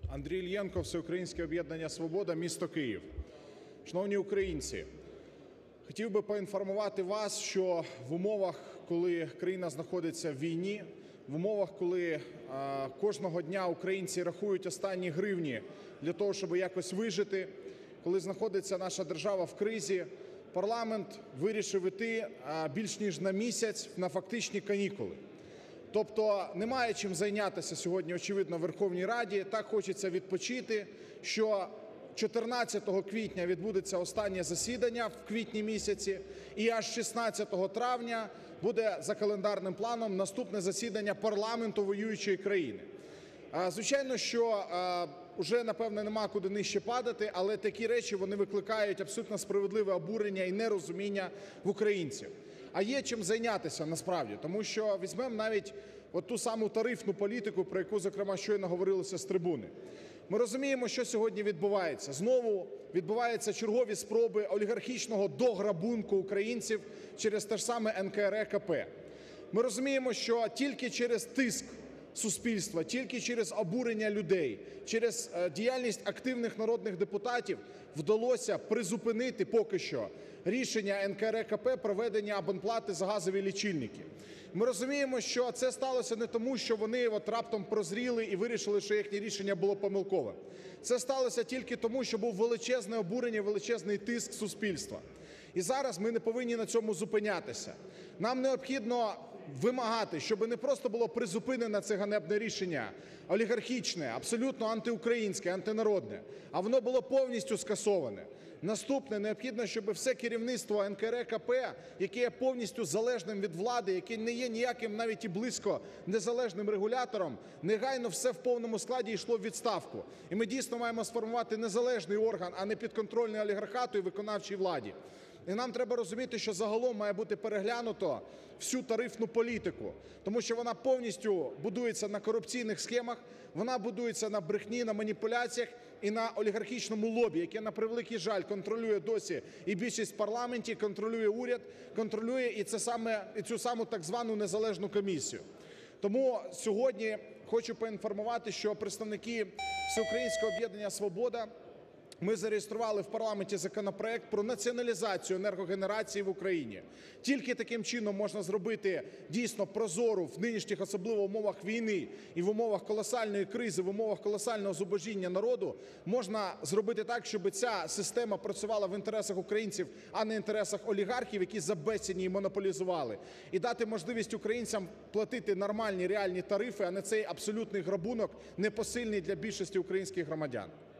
Андрій Іллєнко, Всеукраїнське об'єднання "Свобода", місто Київ. Шановні українці, хотів би поінформувати вас, що в умовах, коли країна знаходиться в війні, в умовах, коли кожного дня українці рахують останні гривні для того, щоб якось вижити, коли знаходиться наша держава в кризі, парламент вирішив іти більш ніж на місяць на фактичні канікули. Тобто немає чим зайнятися сьогодні, очевидно, в Верховній Раді. Так хочеться відпочити, що 14 квітня відбудеться останнє засідання в квітні місяці, і аж 16 травня буде за календарним планом наступне засідання парламенту воюючої країни. Звичайно, що вже, напевне, нема куди нижче падати, але такі речі, вони викликають абсолютно справедливе обурення і нерозуміння в українців. А є чим зайнятися насправді, тому що візьмемо навіть от ту саму тарифну політику, про яку, зокрема, щойно говорилося з трибуни. Ми розуміємо, що сьогодні відбувається. Знову відбуваються чергові спроби олігархічного дограбунку українців через те ж саме НКРЕКП. Ми розуміємо, що тільки через тиск суспільства, тільки через обурення людей, через діяльність активних народних депутатів вдалося призупинити поки що рішення НКРЕКП про введення абонплати за газові лічильники. Ми розуміємо, що це сталося не тому, що вони раптом прозріли і вирішили, що їхнє рішення було помилковим. Це сталося тільки тому, що був величезне обурення, величезний тиск суспільства. І зараз ми не повинні на цьому зупинятися. Нам необхідно вимагати, щоб не просто було призупинено це ганебне рішення, олігархічне, абсолютно антиукраїнське, антинародне, а воно було повністю скасоване. Наступне, необхідно, щоб все керівництво НКРЕКП, яке є повністю залежним від влади, яке не є ніяким навіть і близько незалежним регулятором, негайно все в повному складі йшло в відставку. І ми дійсно маємо сформувати незалежний орган, а не підконтрольний олігархату і виконавчій владі. І нам треба розуміти, що загалом має бути переглянуто всю тарифну політику, тому що вона повністю будується на корупційних схемах, вона будується на брехні, на маніпуляціях і на олігархічному лобі, яке, на превеликий жаль, контролює досі і більшість в парламенті, контролює уряд, контролює і цю саму так звану незалежну комісію. Тому сьогодні хочу поінформувати, що представники Всеукраїнського об'єднання "Свобода", ми зареєстрували в парламенті законопроект про націоналізацію енергогенерації в Україні. Тільки таким чином можна зробити дійсно прозору в нинішніх, особливо умовах війни і в умовах колосальної кризи, в умовах колосального зубожіння народу, можна зробити так, щоб ця система працювала в інтересах українців, а не в інтересах олігархів, які за безцінь її монополізували, і дати можливість українцям платити нормальні реальні тарифи, а не цей абсолютний грабунок, непосильний для більшості українських громадян.